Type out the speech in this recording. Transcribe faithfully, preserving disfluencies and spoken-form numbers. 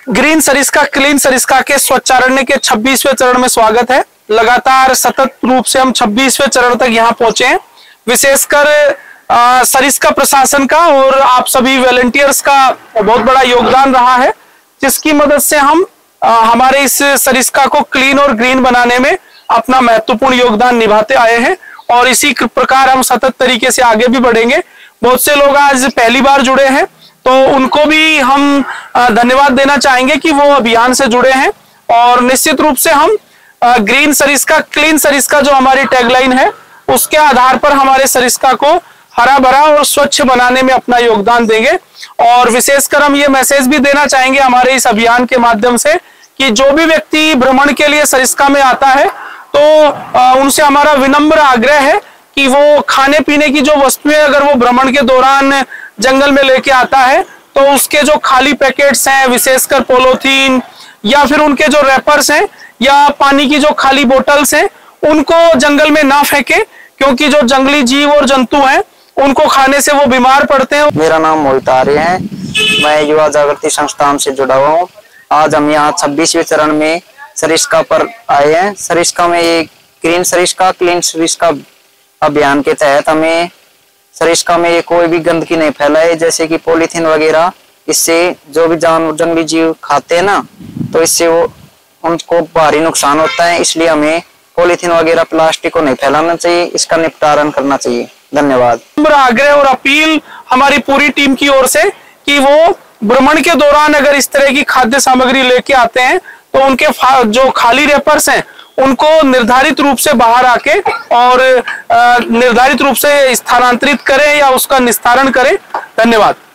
Green Sariska clean Sariska के स्वच्छारण्य के छब्बीसवें चरण में स्वागत है। लगातार सतत रूप से हम छब्बीसवें चरण तक यहाँ पहुंचे हैं। विशेषकर सरिस्का प्रशासन का और आप सभी वॉलंटियर्स का बहुत बड़ा योगदान रहा है, जिसकी मदद से हम आ, हमारे इस सरिस्का को क्लीन और ग्रीन बनाने में अपना महत्वपूर्ण योगदान निभाते आए हैं और इसी प्रकार हम सतत तरीके से आगे भी बढ़ेंगे। बहुत से लोग आज पहली बार जुड़े हैं, तो उनको भी हम धन्यवाद देना चाहेंगे कि वो अभियान से जुड़े हैं और निश्चित रूप से हम ग्रीन सरिस्का क्लीन सरिस्का जो हमारी टैगलाइन है, उसके आधार पर हमारे सरिस्का को हरा भरा और स्वच्छ बनाने में अपना योगदान देंगे। और विशेषकर हम ये मैसेज भी देना चाहेंगे हमारे इस अभियान के माध्यम से कि जो भी व्यक्ति भ्रमण के लिए सरिस्का में आता है, तो उनसे हमारा विनम्र आग्रह है कि वो खाने पीने की जो वस्तुएं अगर वो भ्रमण के दौरान जंगल में लेके आता है, तो उसके जो खाली पैकेट्स हैं, विशेषकर पॉलीथीन या फिर उनके जो रैपर्स हैं या पानी की जो खाली बोतल्स हैं, उनको जंगल में ना फेंके, क्योंकि जो जंगली जीव और जंतु हैं उनको खाने से वो बीमार पड़ते हैं। मेरा नाम मोहित आर्य है, मैं युवा जागृति संस्थान से जुड़ा हुआ हूँ। आज हम यहाँ छब्बीसवें चरण में सरिस्का पर आए हैं। सरिस्का में ये ग्रीन सरिस्का क्लीन सरिस्का अभियान के तहत हमें सरिस्का में ये कोई भी गंदगी नहीं फैलाए, जैसे कि पॉलीथीन वगैरह। इससे जो भी जानवर जंगली जीव खाते हैं ना, तो इससे वो उनको भारी नुकसान होता है। इसलिए हमें पॉलीथीन वगैरह प्लास्टिक को नहीं फैलाना चाहिए, इसका निपटारण करना चाहिए। धन्यवाद। आग्रह और अपील हमारी पूरी टीम की ओर से कि वो भ्रमण के दौरान अगर इस तरह की खाद्य सामग्री लेके आते हैं, तो उनके जो खाली रैपर्स हैं उनको निर्धारित रूप से बाहर आके और निर्धारित रूप से स्थानांतरित करें या उसका निस्तारण करें। धन्यवाद।